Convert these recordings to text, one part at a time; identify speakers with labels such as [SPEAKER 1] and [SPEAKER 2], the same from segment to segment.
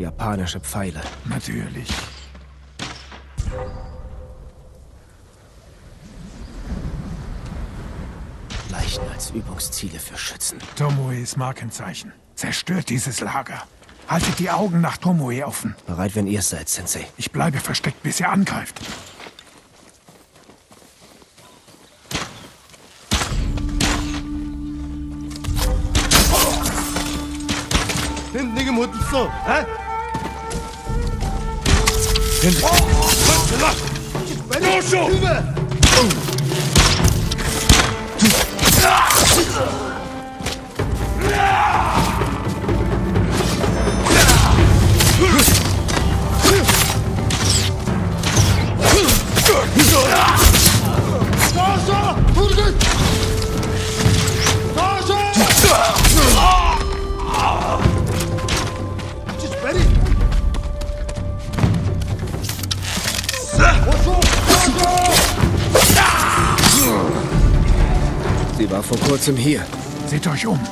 [SPEAKER 1] Japanische Pfeile.
[SPEAKER 2] Natürlich.
[SPEAKER 1] Leichen als Übungsziele für Schützen.
[SPEAKER 2] Tomoes Markenzeichen. Zerstört dieses Lager. Haltet die Augen nach Tomoe offen.
[SPEAKER 1] Bereit, wenn ihr es seid, Sensei.
[SPEAKER 2] Ich bleibe versteckt, bis er angreift.
[SPEAKER 3] 내게 못 있어. 에?
[SPEAKER 1] Sie war vor kurzem hier.
[SPEAKER 2] Seht euch um.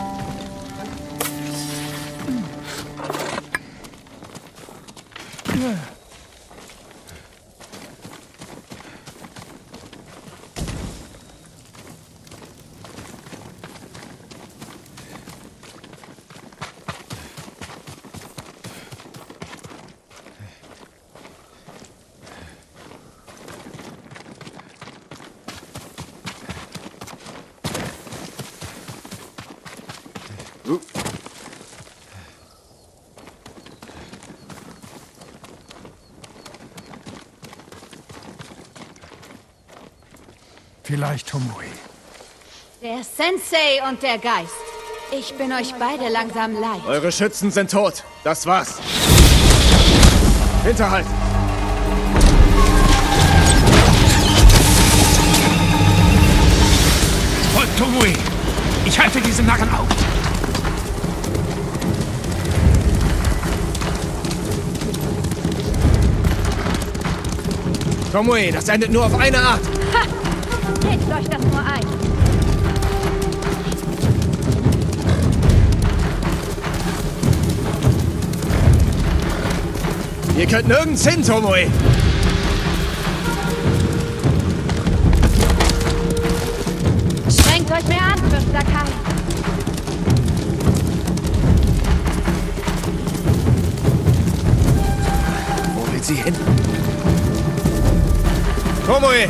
[SPEAKER 2] Vielleicht Tomoe.
[SPEAKER 4] Der Sensei und der Geist. Ich bin euch beide langsam leid.
[SPEAKER 1] Eure Schützen sind tot. Das war's. Hinterhalt!
[SPEAKER 2] Folgt Tomoe. Ich halte diesen Narren auf.
[SPEAKER 1] Tomoe, das endet nur auf eine Art.
[SPEAKER 4] Ha! Legt euch das nur ein.
[SPEAKER 1] Ihr könnt nirgends hin, Tomoe.
[SPEAKER 4] Strengt euch mehr an, Fürst Sakai.
[SPEAKER 1] Wo will sie hin? Tomoe!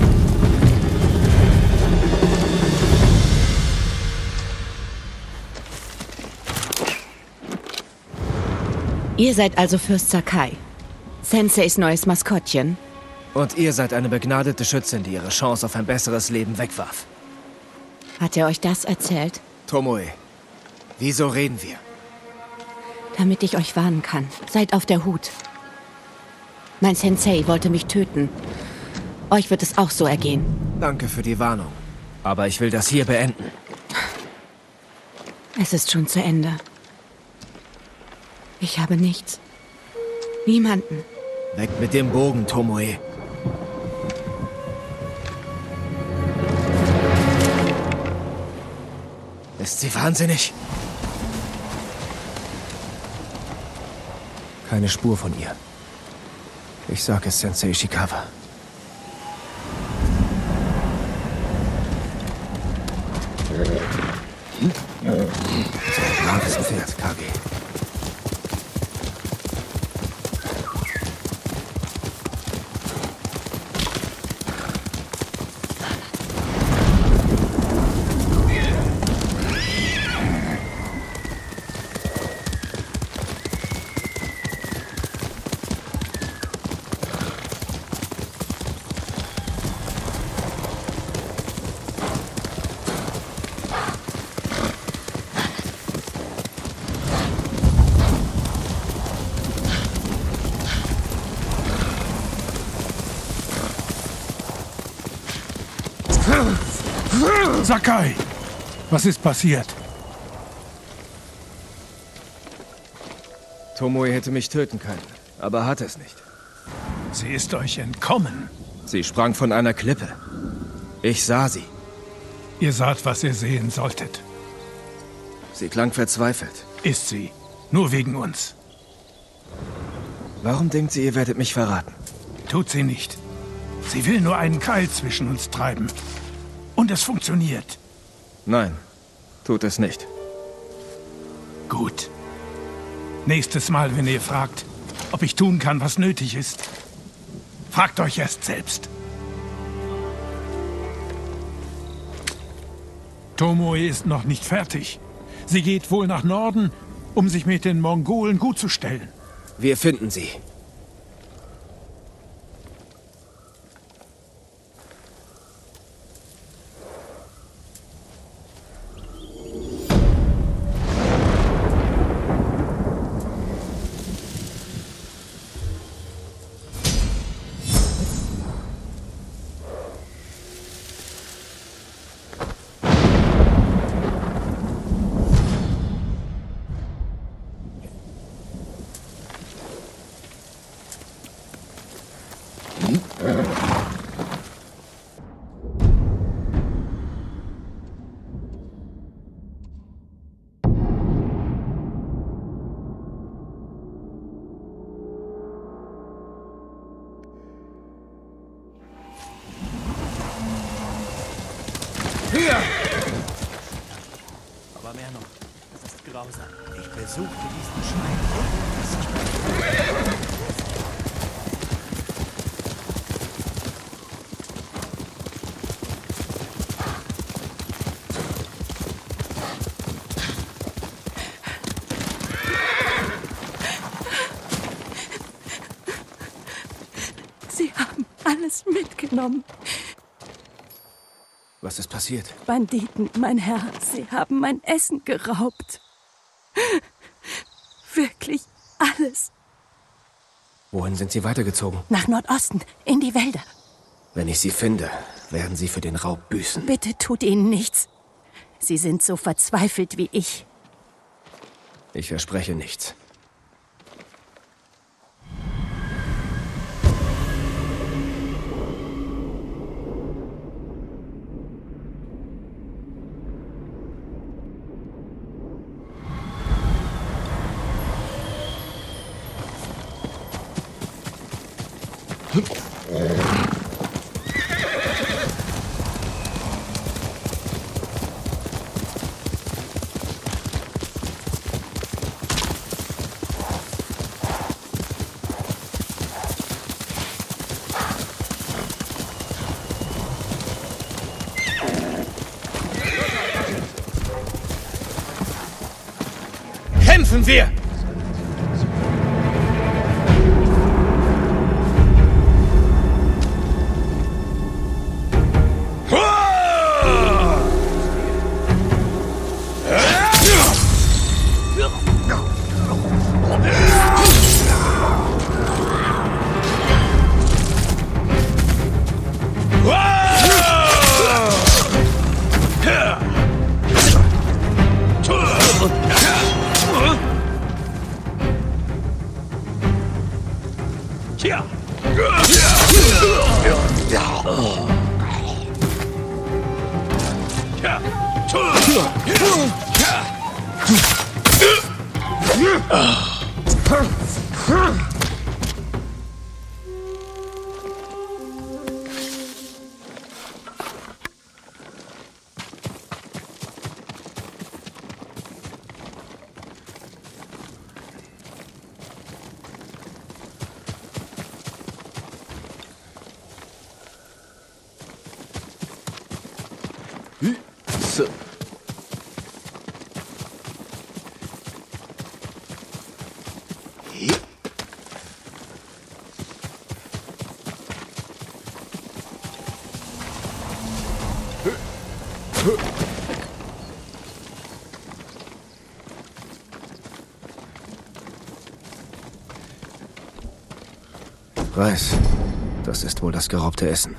[SPEAKER 5] Ihr seid also Fürst Sakai. Senseis neues Maskottchen.
[SPEAKER 1] Und ihr seid eine begnadete Schützin, die ihre Chance auf ein besseres Leben wegwarf.
[SPEAKER 5] Hat er euch das erzählt?
[SPEAKER 1] Tomoe, wieso reden wir?
[SPEAKER 5] Damit ich euch warnen kann. Seid auf der Hut. Mein Sensei wollte mich töten. Euch wird es auch so ergehen.
[SPEAKER 1] Danke für die Warnung. Aber ich will das hier beenden.
[SPEAKER 5] Es ist schon zu Ende. Ich habe nichts. Niemanden.
[SPEAKER 1] Weg mit dem Bogen, Tomoe. Ist sie wahnsinnig? Keine Spur von ihr. Ich sage es Sensei Ishikawa. Braves Pferd, Kage.
[SPEAKER 2] Sakai! Was ist passiert?
[SPEAKER 1] Tomoe hätte mich töten können, aber hat es nicht.
[SPEAKER 2] Sie ist euch entkommen.
[SPEAKER 1] Sie sprang von einer Klippe. Ich sah sie.
[SPEAKER 2] Ihr saht, was ihr sehen solltet.
[SPEAKER 1] Sie klang verzweifelt.
[SPEAKER 2] Ist sie. Nur wegen uns.
[SPEAKER 1] Warum denkt sie, ihr werdet mich verraten?
[SPEAKER 2] Tut sie nicht. Sie will nur einen Keil zwischen uns treiben. Und es funktioniert.
[SPEAKER 1] Nein, tut es nicht.
[SPEAKER 2] Gut. Nächstes Mal, wenn ihr fragt, ob ich tun kann, was nötig ist, fragt euch erst selbst. Tomoe ist noch nicht fertig. Sie geht wohl nach Norden, um sich mit den Mongolen gutzustellen.
[SPEAKER 1] Wir finden sie.
[SPEAKER 6] Aber mehr noch. Das ist grausam. Ich besuchte diesen Schrein.
[SPEAKER 7] Sie haben alles mitgenommen.
[SPEAKER 1] Was ist passiert?
[SPEAKER 7] Banditen, mein Herr, sie haben mein Essen geraubt. Wirklich alles.
[SPEAKER 1] Wohin sind sie weitergezogen?
[SPEAKER 7] Nach Nordosten, in die Wälder.
[SPEAKER 1] Wenn ich sie finde, werden sie für den Raub büßen.
[SPEAKER 7] Bitte tut ihnen nichts. Sie sind so verzweifelt wie ich.
[SPEAKER 1] Ich verspreche nichts.
[SPEAKER 3] Kämpfen wir!
[SPEAKER 1] Reis, das ist wohl das geraubte Essen.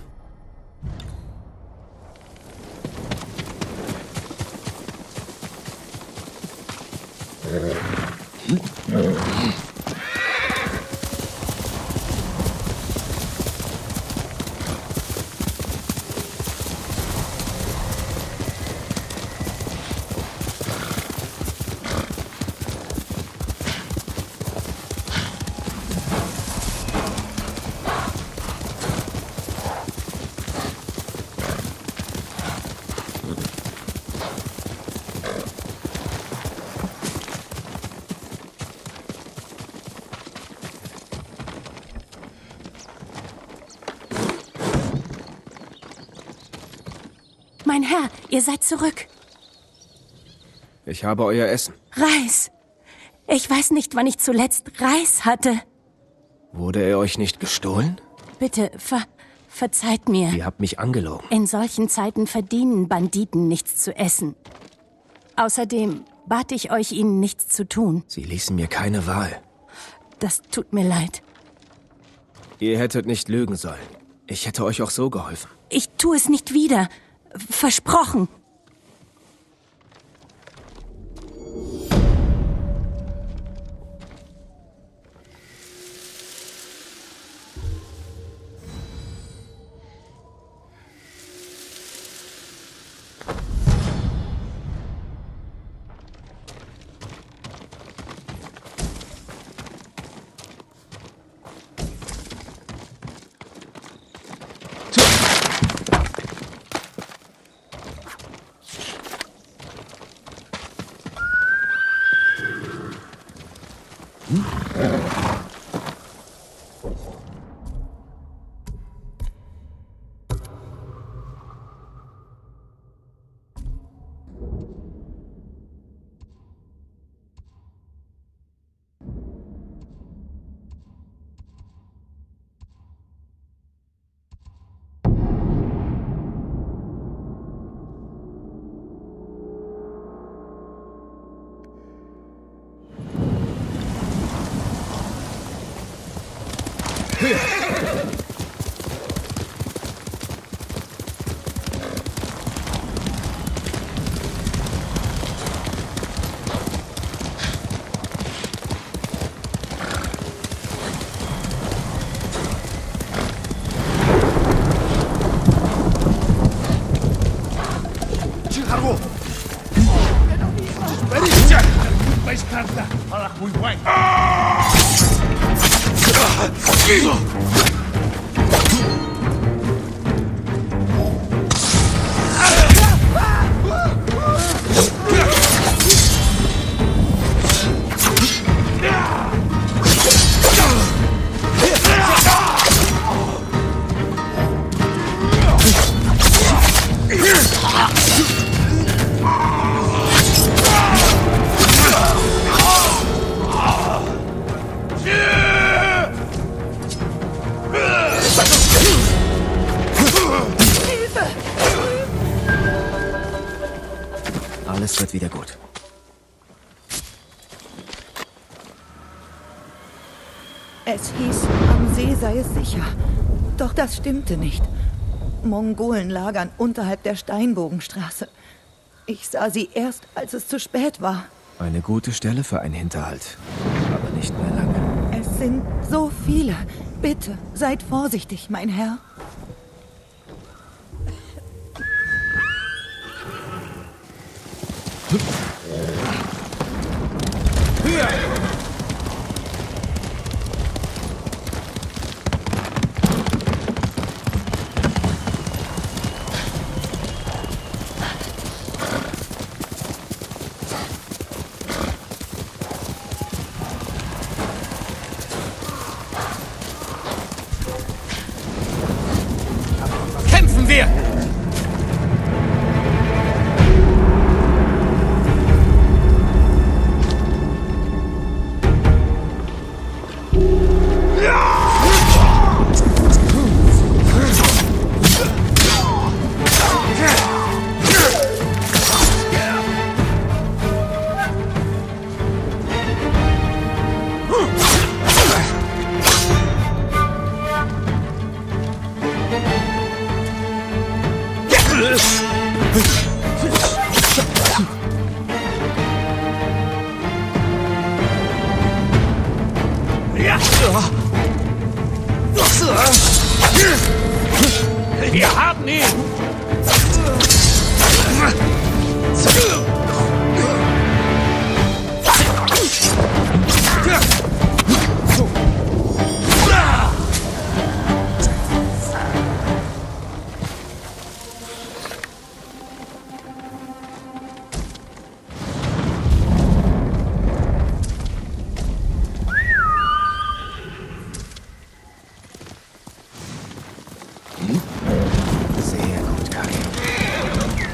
[SPEAKER 7] Mein Herr, ihr seid zurück.
[SPEAKER 1] Ich habe euer Essen.
[SPEAKER 7] Reis. Ich weiß nicht, wann ich zuletzt Reis hatte.
[SPEAKER 1] Wurde er euch nicht gestohlen?
[SPEAKER 7] Bitte, verzeiht mir.
[SPEAKER 1] Ihr habt mich angelogen.
[SPEAKER 7] In solchen Zeiten verdienen Banditen nichts zu essen. Außerdem bat ich euch, ihnen nichts zu tun.
[SPEAKER 1] Sie ließen mir keine Wahl.
[SPEAKER 7] Das tut mir leid.
[SPEAKER 1] Ihr hättet nicht lügen sollen. Ich hätte euch auch so geholfen.
[SPEAKER 7] Ich tue es nicht wieder. Versprochen.
[SPEAKER 1] Alles wird wieder gut.
[SPEAKER 8] Es hieß, am See sei es sicher. Doch das stimmte nicht. Mongolen lagern unterhalb der Steinbogenstraße. Ich sah sie erst, als es zu spät war.
[SPEAKER 1] Eine gute Stelle für einen Hinterhalt. Aber nicht mehr lange.
[SPEAKER 8] Es sind so viele. Bitte, seid vorsichtig, mein Herr.
[SPEAKER 2] Kämpfen wir! Wir haben ihn!
[SPEAKER 1] Sehr gut, Kaki.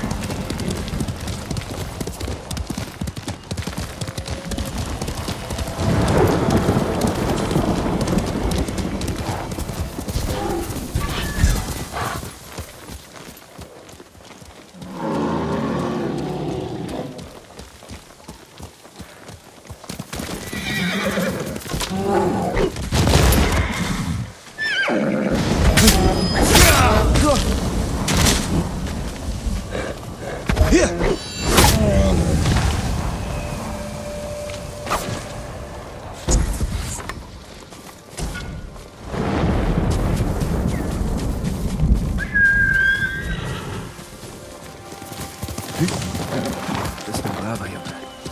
[SPEAKER 1] Bist ein braver Junge.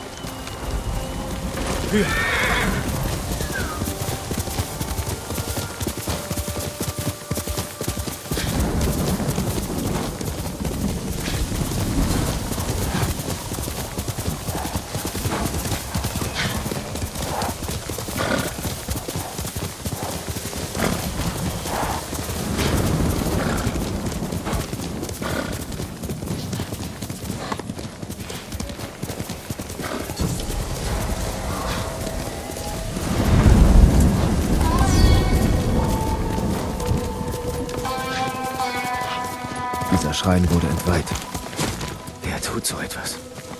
[SPEAKER 1] Dieser Schrein wurde entweiht. Wer tut so etwas?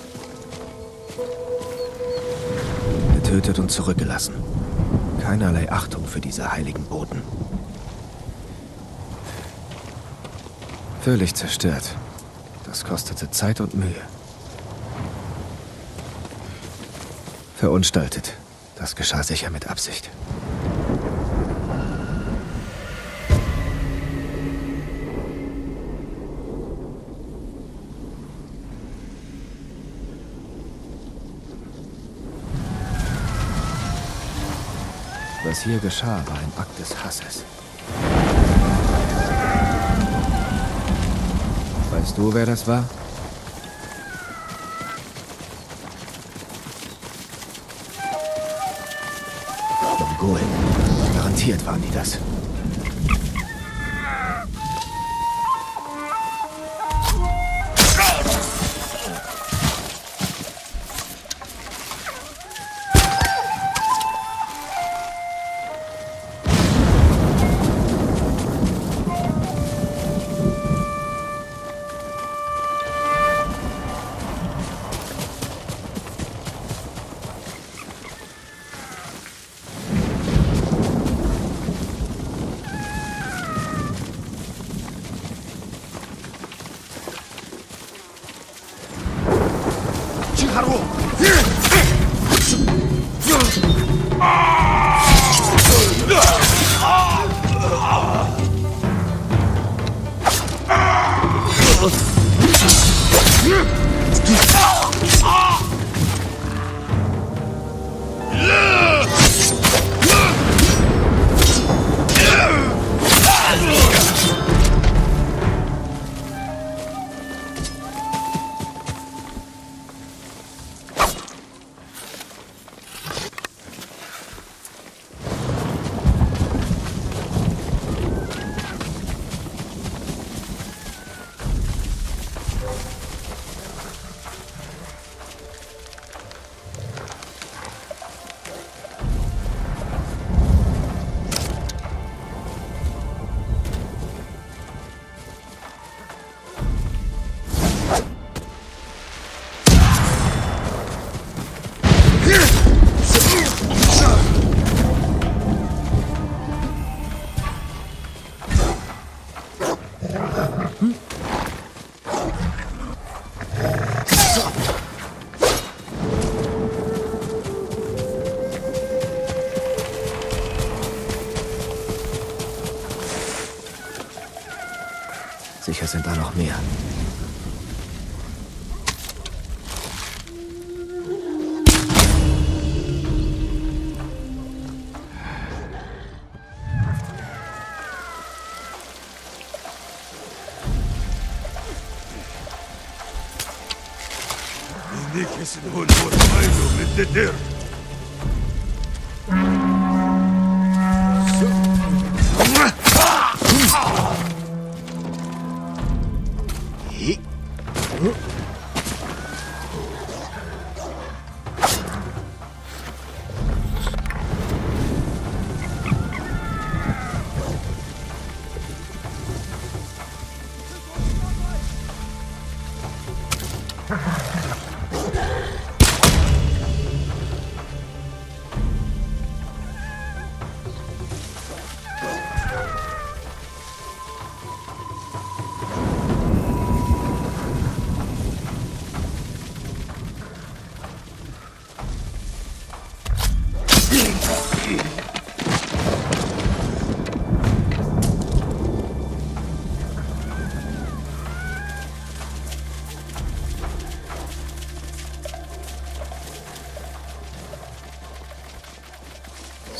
[SPEAKER 1] Getötet und zurückgelassen. Keinerlei Achtung für diese heiligen Boten. Völlig zerstört. Das kostete Zeit und Mühe. Verunstaltet. Das geschah sicher mit Absicht. Was hier geschah, war ein Akt des Hasses. Weißt du, wer das war? Mongolen. Garantiert waren die das. Sicher sind da noch mehr.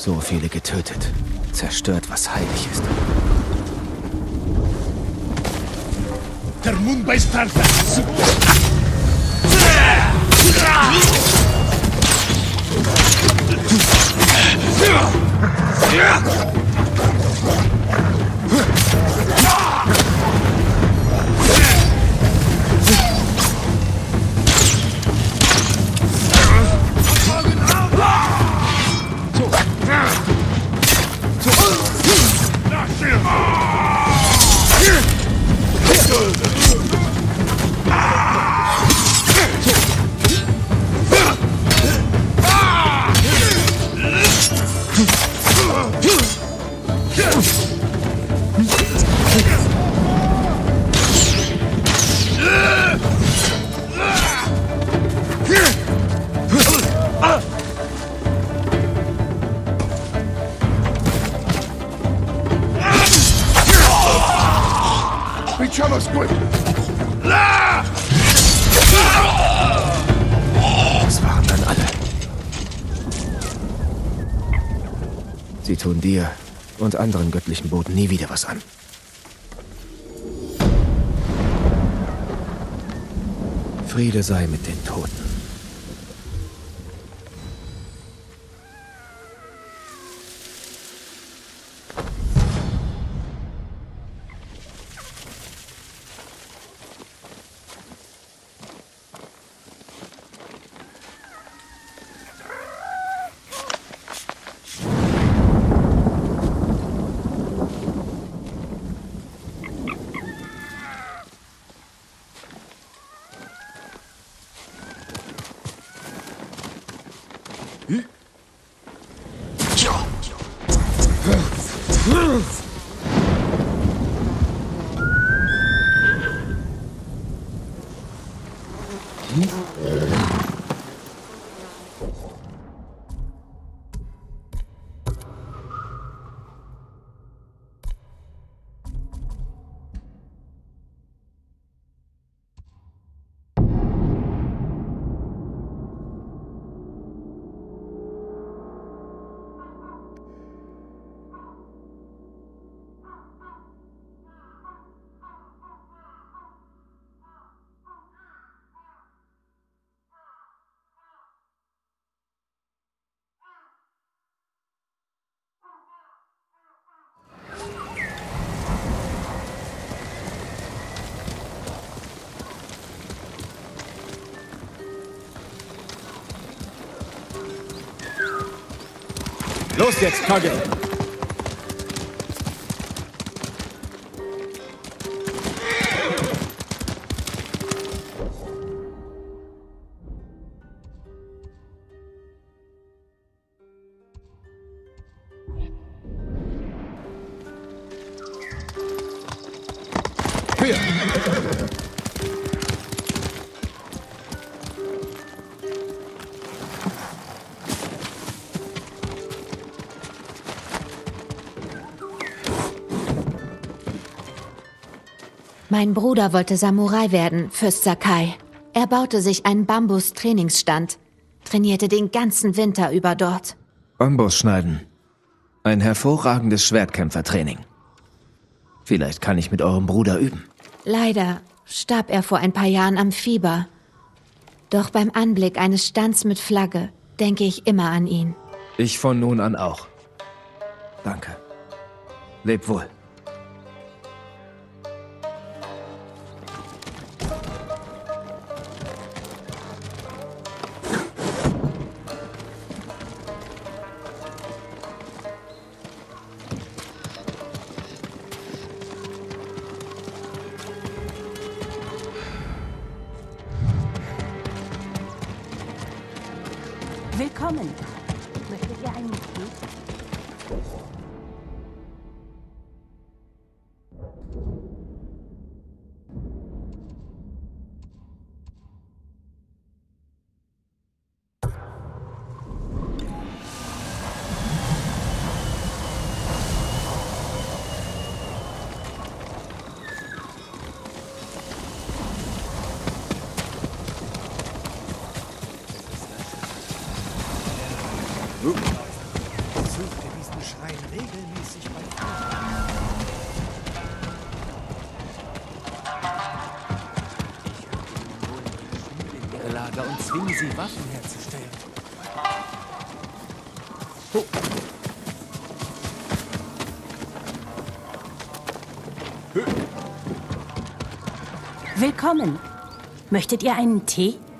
[SPEAKER 1] So viele getötet. Zerstört, was heilig ist.
[SPEAKER 3] Der Mund bei Starter!
[SPEAKER 1] Das waren dann alle. Sie tun dir und anderen göttlichen Boten nie wieder was an. Friede sei mit den Toten.
[SPEAKER 3] Los jetzt, Kage! Hier!
[SPEAKER 5] Mein Bruder wollte Samurai werden, Fürst Sakai. Er baute sich einen Bambus-Trainingsstand, trainierte den ganzen Winter über dort.
[SPEAKER 1] Bambus schneiden. Ein hervorragendes Schwertkämpfertraining. Vielleicht kann ich mit eurem Bruder üben.
[SPEAKER 5] Leider starb er vor ein paar Jahren am Fieber. Doch beim Anblick eines Stands mit Flagge denke ich immer an ihn.
[SPEAKER 1] Ich von nun an auch. Danke. Leb wohl.
[SPEAKER 7] Willkommen. Möchtet ihr ein Mitglied?
[SPEAKER 6] Lager und zwingen sie, Waffen herzustellen.
[SPEAKER 7] Willkommen. Möchtet ihr einen Tee?